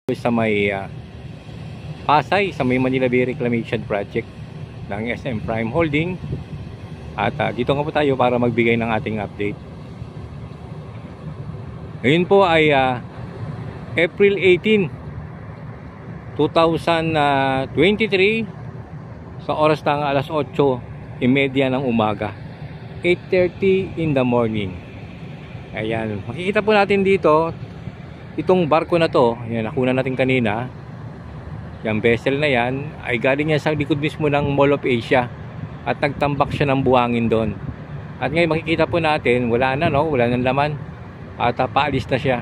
Sa may Pasay, sa may Manila Bay Reclamation Project ng SM Prime Holding. At dito nga po tayo para magbigay ng ating update. Ngayon po ay April 18, 2023, sa oras ng alas 8:30 ng umaga, 8:30 in the morning. Ayan, makikita po natin dito itong barko na to. Yan, nakuna natin kanina. Yung vessel na yan ay galing yan sa likod mismo ng Mall of Asia at nagtambak siya ng buhangin doon. At ngayon makikita po natin wala na, no? Wala nang laman at paalis na siya.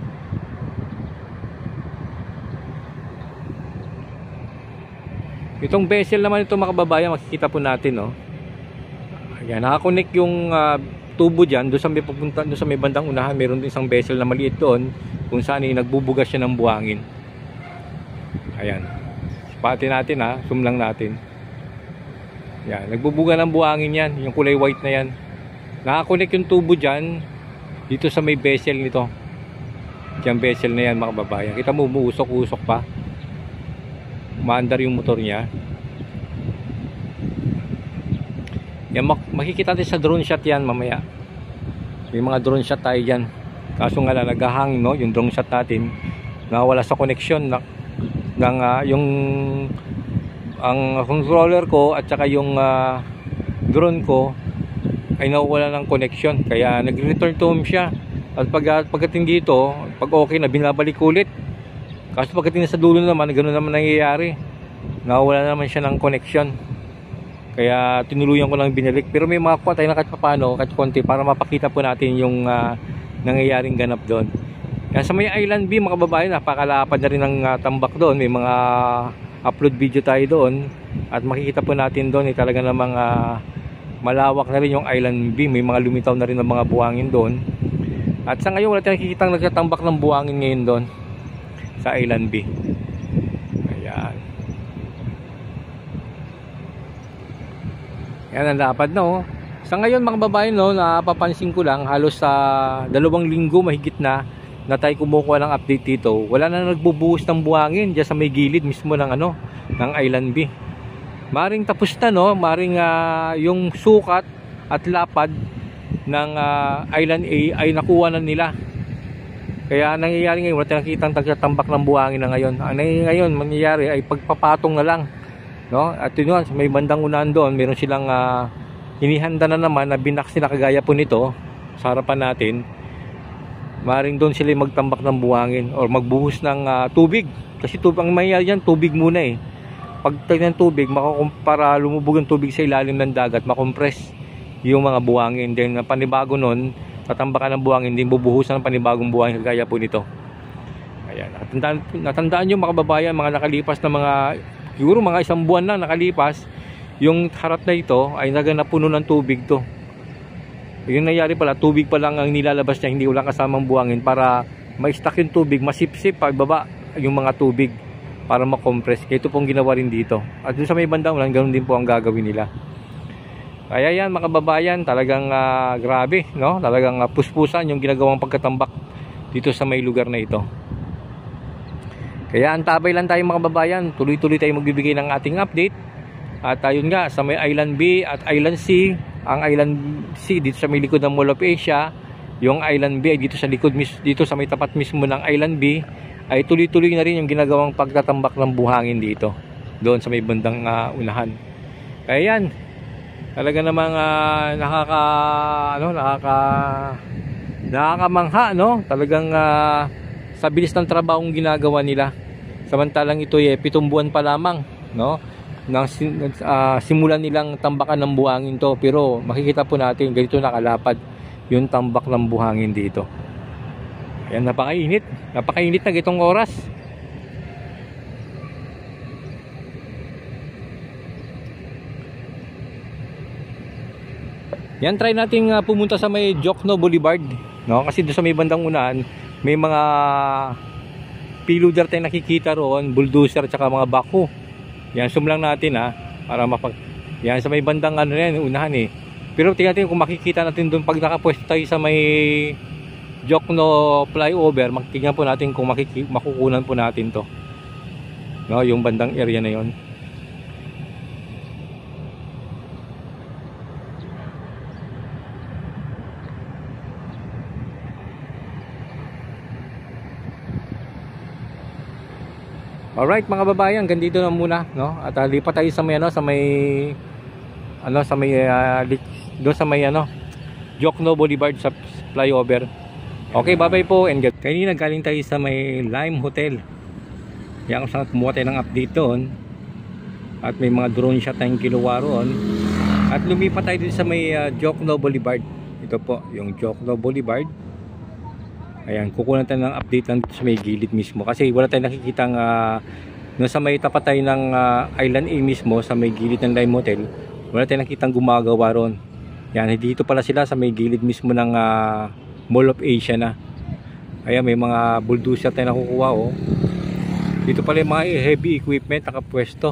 Itong vessel naman ito, mga kababayan, makikita po natin, no? Ayan, nakakonect yung tubo dyan doon sa may pupunta, doon sa may bandang unahan. Meron din isang vessel na maliit doon kung saan nagbubugas siya ng buhangin. Ayan, sipatin natin, zoom lang natin. Yan, nagbubuga ng buhangin yan, yung kulay white na yan. Nakakonect yung tubo dyan dito sa may vessel nito. Yung vessel na yan, mga kababayan, kita mo, umuusok-usok pa, maandar yung motor niya. Yan, makikita natin sa drone shot yan mamaya. May mga drone shot tayo dyan. Kaso nga lang, naghahang, no, yung drone shot natin, nawala sa connection ng ang controller ko at saka yung drone ko ay nawala ng connection. Kaya nag-return to home siya. At pagdating dito, pag okay na, binabalik ulit. Kaso pagdating sa dulo naman, ganoon naman nangyayari. Nawala naman siya ng connection. Kaya tinuluyan ko lang binalik. Pero may mga kuha tayo na kahit papano, kahit konti, para mapakita po natin yung nangyayaring ganap doon. Kaya sa may Island B, mga kababayan, napakalapad na rin ng tambak doon. May mga upload video tayo doon. At makikita po natin doon, talaga namang malawak na rin yung Island B. May mga lumitaw na rin ng mga buhangin doon. At sa ngayon, wala tayong nakikita nagtatambak ng buhangin ngayon doon sa Island B. Ayan. Yan ang lapad na, oh. Sa ngayon, mga babae, no, napapansin ko lang halos sa 2 linggo mahigit na tayo kumukuha ng update dito. Wala na nagbubuhos ng buhangin diyan sa may gilid mismo ng ng Island B. Maring tapos na, no, maring yung sukat at lapad ng Island A ay nakuha na nila. Kaya nangyayari ngayon, wala tayong nakitang tagtatambak ng buhangin na ngayon. Ang ngayon mangyayari ay pagpapatong na lang, no? At yun, sa may bandang unahan doon, meron silang hinihanda na naman na binaks nila kagaya po nito sa harapan natin. Maring doon sila magtambak ng buhangin or magbuhos ng tubig. Kasi ang mangyayari yan, tubig muna eh. Pag tayo ng tubig, para lumubog ang tubig sa ilalim ng dagat, makompress yung mga buhangin. Then panibago nun, tatambakan ng buhangin, din bubuhusan ng panibagong buhangin kagaya po nito. Ayan, natandaan nyo, mga kababayan, mga nakalipas na siguro mga 1 buwan na nakalipas, yung harap na ito ay napuno ng tubig to. Yung nangyari pala, tubig pa lang ang nilalabas niya, hindi wala kasamang buhangin, para ma-stack yung tubig, masipsip pababa yung mga tubig para makompress. Kaya ito pong ginawa rin dito. At doon sa may bandang ulan, ganoon din po ang gagawin nila. Kaya yan, mga kababayan, talagang grabe, no? Talagang puspusan yung ginagawang pagkatambak dito sa may lugar na ito. Kaya antabay lang tayo, mga kababayan, tuloy-tuloy tayo magbibigay ng ating update. At ayun nga, sa may Island B at Island C, ang Island C dito sa may likod ng Mall of Asia, yung Island B ay dito sa likod, dito sa may tapat mismo ng Island B, ay tuloy-tuloy na rin yung ginagawang pagtatambak ng buhangin dito, doon sa may bandang unahan. Kaya yan, talaga namang nakakamangha, no? Talagang sa bilis ng trabahong ginagawa nila. Samantalang ito ay 7 buwan pa lamang, no? Nang simulan nilang tambakan ng buhangin to, pero makikita po natin ganito nakalapad yung tambak ng buhangin dito. Ayan, napakainit na gitong oras. Yan, try nating pumunta sa may Jokno Boulevard, no? Kasi doon sa may bandang unahan may mga piloder tayong nakikita roon, bulldozer at saka mga backhoe. Yan, zoom lang natin para yan, sa may bandang yan, unahan eh. Pero tingnan natin kung makikita natin doon pag nakapwesto tayo sa may Jokno flyover, magtingnan po natin kung makukunan po natin to, no, yung bandang area na yon. Alright mga babayan, ganito na muna, no? At lipat tayo sa may ano, doon sa may ano, Jokno Boulevard sa flyover. Okay, bye-bye po and good. Kanina galing tayo sa may Lime Hotel. Yan kung saan kumuha tayo ng update doon. At may mga drone shot tayong kinuha roon. At lumipat tayo din sa may Jokno Boulevard. Ito po, yung Jokno Boulevard. Ayan, kukunan tayo ng update lang sa may gilid mismo. Kasi wala tayong nakikitang nasa may tapat tayo ng Island A mismo, sa may gilid ng Lime Hotel. Wala tayong nakitang gumagawa roon. Yan, dito pala sila sa may gilid mismo ng Mall of Asia na. Ayan, may mga bulldozer tayo nakukuha, oh. Dito pala yung mga heavy equipment nakapwesto.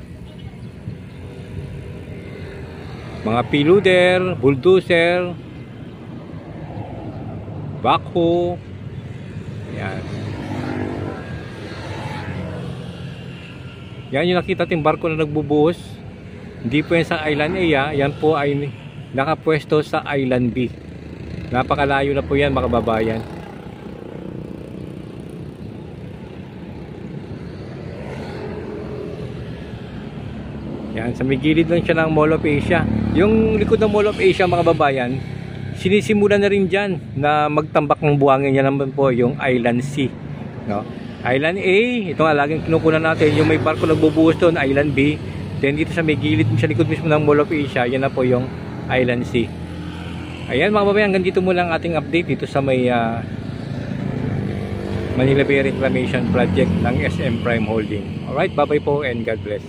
Mga piluder, bulldozer, backhoe. Ayan. Yan yung nakita natin barko na nagbubuhos. Hindi po yan sa Island A, yan po ay nakapwesto sa Island B. Napakalayo na po yan mga kababayan. Yan, sa may gilid lang siya ng Mall of Asia. Yung likod ng Mall of Asia mga kababayan, sinisimulan na rin dyan na magtambak ng buhangin. Yan naman po yung Island C, no? Island A, ito nga laging kinukunan natin. Yung may barko nagbubuhos doon, Island B. Then dito sa may gilid, sa likod mismo ng Mall of Asia, yan na po yung Island C. Ayan mga babayan, hanggang dito muna ang ating update dito sa may Manila Bay Reclamation Project ng SM Prime Holding. Alright, bye bye po and God bless.